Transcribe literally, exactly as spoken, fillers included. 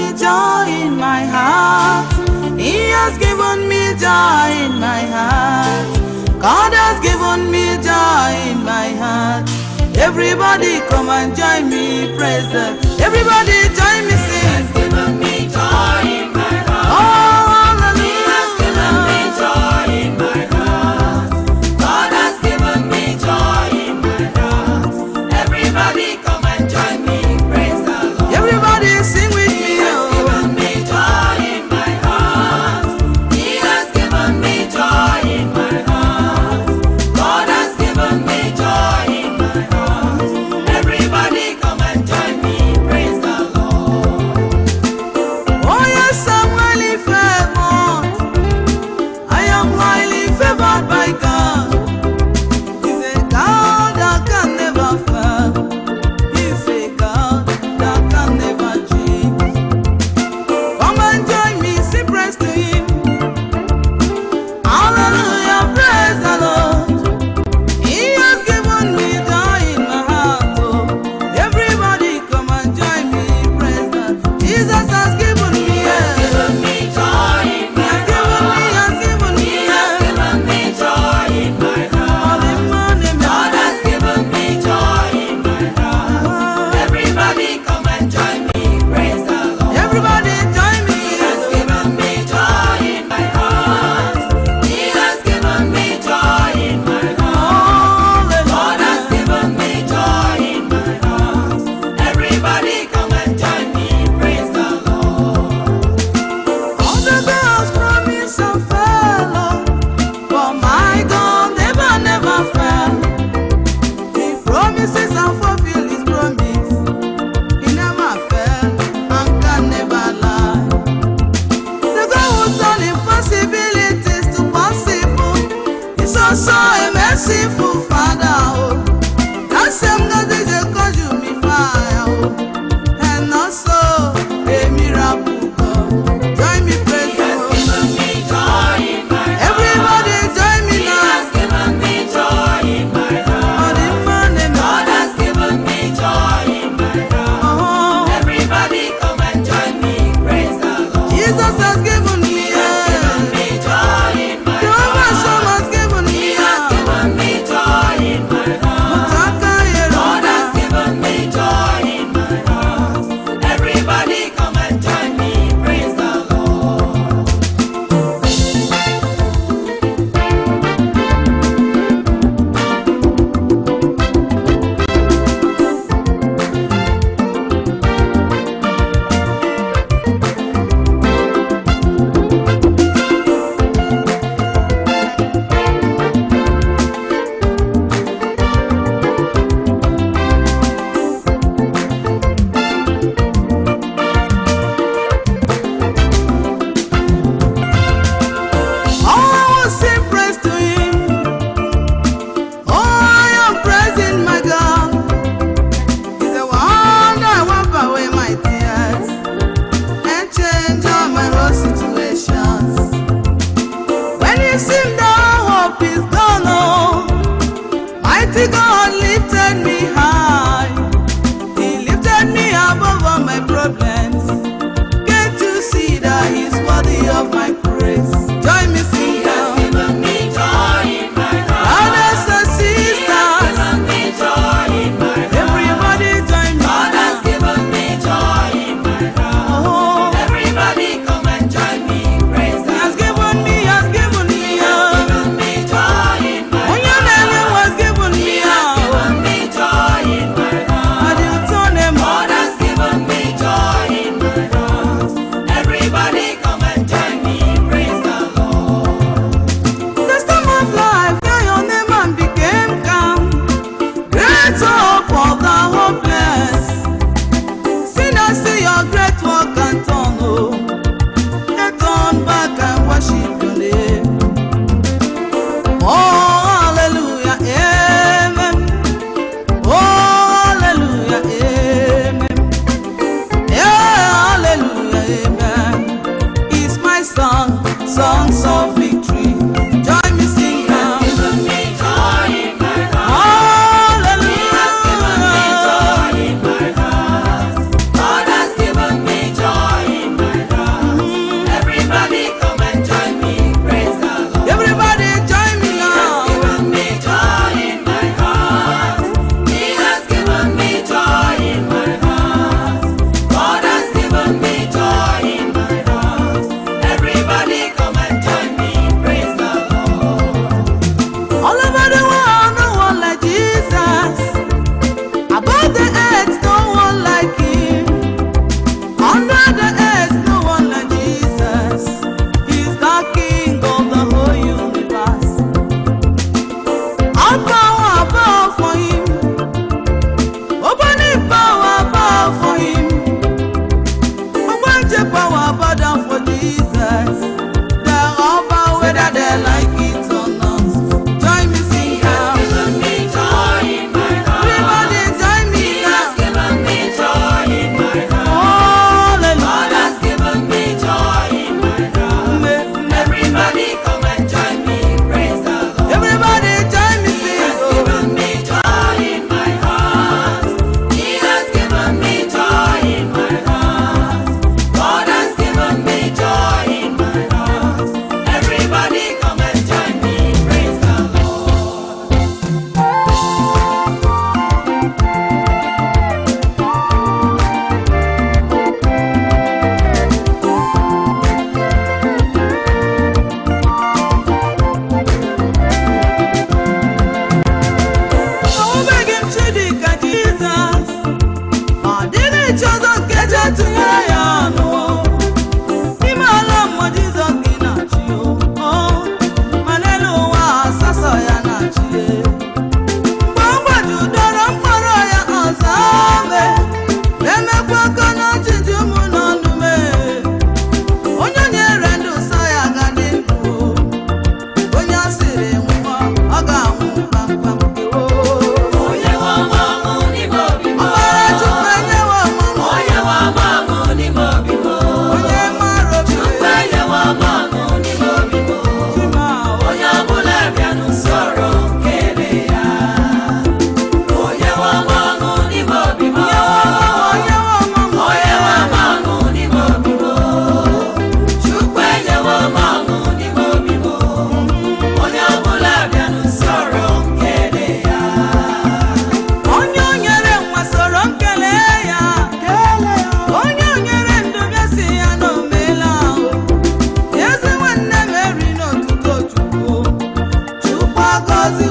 me joy in my heart. He has given me joy in my heart. God has given me joy in my heart. Everybody come and join me, praise the Lord. Everybody join me, sing. He has given me joy in my heart. Oh, hallelujah. He has given me joy in my heart. God has given me joy in my heart. Everybody come and join me, praise the Lord. Everybody sing with me. He has given me joy in my heart. He has given me joy in my heart. God has given me joy in my heart. Everybody come and join me, praise the Lord. Oh yes, I'm highly favored. I am highly favored by God. He's a God that can never fail. He's a God that can never change. Come and join me, sing praise to Him. Hallelujah, praise the Lord. He has given me joy in my heart. Oh, everybody come and join me, praise the Lord. Jesus has given me, He has given me joy in my heart. He has given me, He has given me joy in my heart. God has given me joy in my heart. Everybody come and join me, praise the Lord. Everybody join me. He has given me joy in my heart. He has given me joy in my heart. God has given me joy in my heart. Everybody come and join me, praise the Lord. All the girls promise and fail, but my God never, never fail. He promises and fulfill His promise. He never fail and can never lie. The God who turns impossibilities to possible is also a merciful Father. Oh, that same God is a consuming fire. Oh, and also a miracle God. Join me, praise the Lord. Everybody join me now. He has given me joy in my heart. God has given me joy in my heart. Everybody come and join me, praise the Lord. Jesus has given me, He has given me joy in my heart. Jehovah Shalom has given me, He has given me joy in my heart. God has given me joy in my heart. Everybody come and join me, praise the Lord. Oh, I will sing praise to Him. Oh, I am praising my God. He's the one that wipe away my tears and change all my whole situations. When it seemed that hope is gone, oh, mighty God lifted me high. He lifted me above all my problems. Can't you see that He's worthy of my praise? Join me, sing now. Brothers and sisters, everybody join me. Oh, Everybody come and join me, praise He the has given me, He has given me, He has given me joy in my oh, your name has given me, He has agọzi